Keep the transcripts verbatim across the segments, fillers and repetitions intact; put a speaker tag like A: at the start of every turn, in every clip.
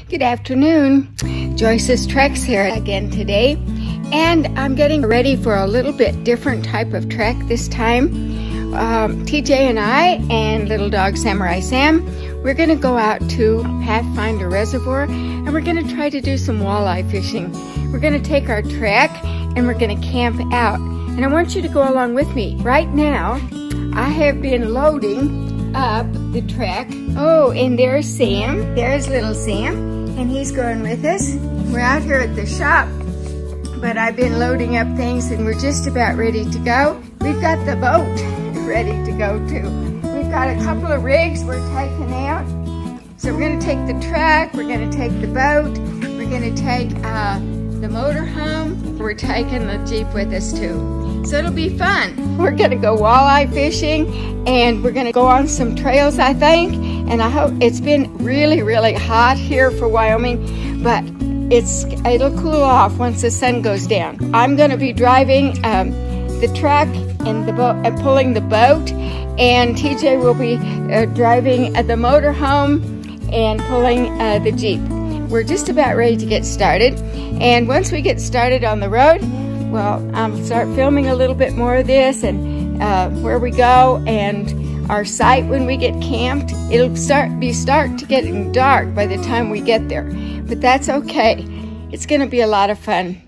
A: Good afternoon. Joyce's Treks here again today, and I'm getting ready for a little bit different type of trek this time. Um, T J and I and little dog Samurai Sam, we're going to go out to Pathfinder Reservoir and we're going to try to do some walleye fishing. We're going to take our trek and we're going to camp out, and I want you to go along with me. Right now, I have been loading up the trek. Oh, and there's Sam. There's little Sam. And he's going with us. We're out here at the shop, but I've been loading up things and we're just about ready to go. We've got the boat ready to go too. We've got a couple of rigs we're taking out. So we're gonna take the truck, we're gonna take the boat, we're gonna take uh, the motorhome. We're taking the Jeep with us too. So it'll be fun. We're gonna go walleye fishing and we're gonna go on some trails, I think. And I hope, it's been really, really hot here for Wyoming, but it's it'll cool off once the sun goes down. I'm gonna be driving um, the truck and the boat, uh, pulling the boat, and T J will be uh, driving uh, the motorhome and pulling uh, the Jeep. We're just about ready to get started, and once we get started on the road, well, I'll start filming a little bit more of this and uh, where we go and our site when we get camped. It'll start be start to getting dark by the time we get there, but that's okay. It's gonna be a lot of fun.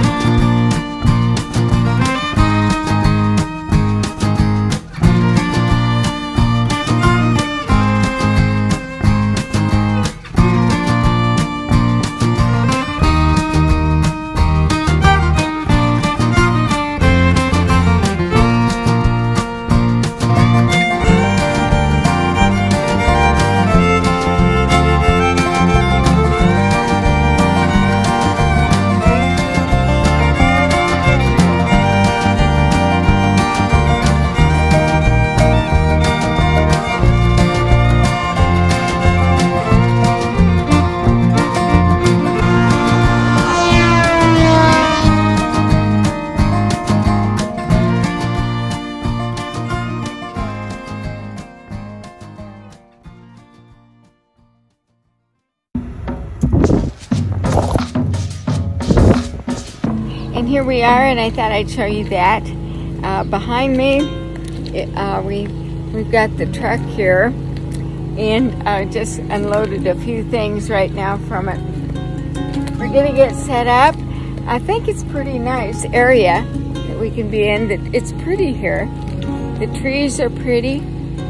A: And here we are, and I thought I'd show you that. Uh, behind me, it, uh, we, we've got the truck here, and uh, just unloaded a few things right now from it. We're gonna get set up. I think it's a pretty nice area that we can be in. It's pretty here. The trees are pretty.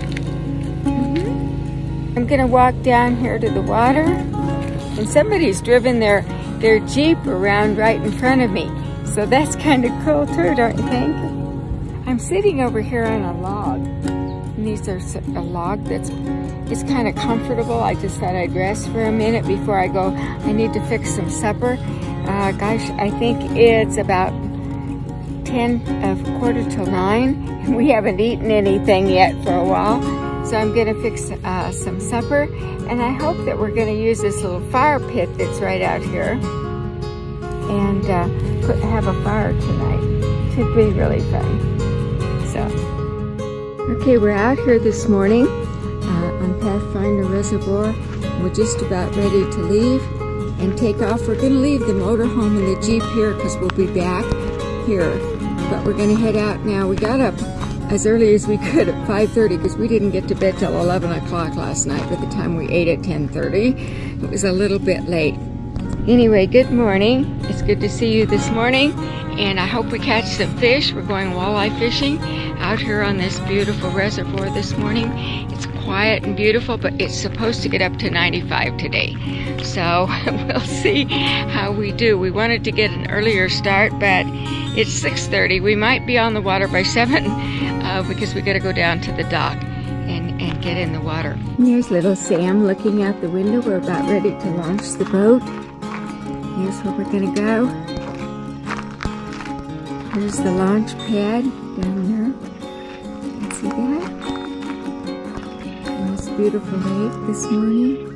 A: Mm-hmm. I'm gonna walk down here to the water, and somebody's driven their, their Jeep around right in front of me. So that's kind of cool too, don't you think? I'm sitting over here on a log. And these are a log that's, it's kind of comfortable. I just thought I'd rest for a minute before I go. I need to fix some supper. Uh, gosh, I think it's about ten, of quarter till nine. And we haven't eaten anything yet for a while. So I'm gonna fix uh, some supper. And I hope that we're gonna use this little fire pit that's right out here. And uh, put, have a fire tonight. Should be really fun. So, okay, we're out here this morning uh, on Pathfinder Reservoir. We're just about ready to leave and take off. We're going to leave the motorhome and the Jeep here because we'll be back here. But we're going to head out now. We got up as early as we could at five thirty because we didn't get to bed till eleven o'clock last night. By the time we ate at ten thirty, it was a little bit late. Anyway, good morning. It's good to see you this morning, and I hope we catch some fish. We're going walleye fishing out here on this beautiful reservoir this morning. It's quiet and beautiful, but it's supposed to get up to ninety-five today. So we'll see how we do. We wanted to get an earlier start, but it's six thirty. We might be on the water by seven uh, because we got to go down to the dock and, and get in the water. And there's little Sam looking out the window. We're about ready to launch the boat. Here's where we're gonna go. Here's the launch pad down there. You see that? Nice beautiful lake this morning.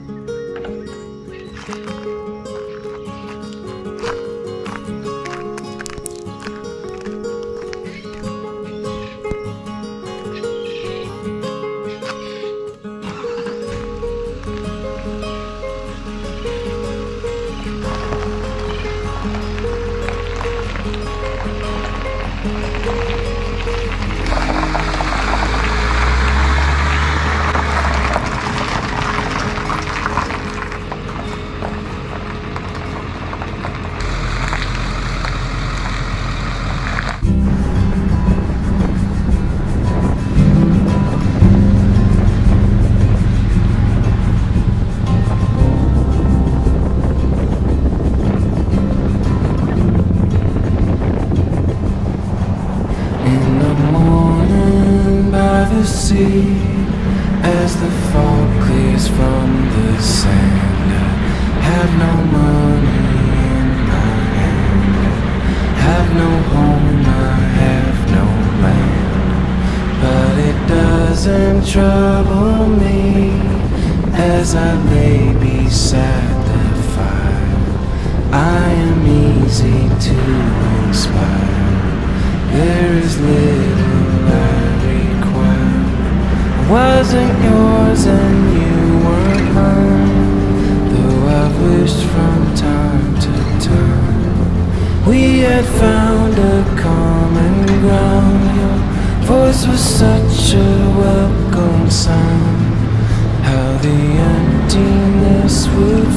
B: have no money in my hand, have no home, I have no land, but it doesn't trouble me as I lay beside the fire. I am easy to inspire, there is little I require. I wasn't yours and you weren't mine, though I've wished from time to time we had found a common ground. Your voice was such a welcome sound, how the emptiness would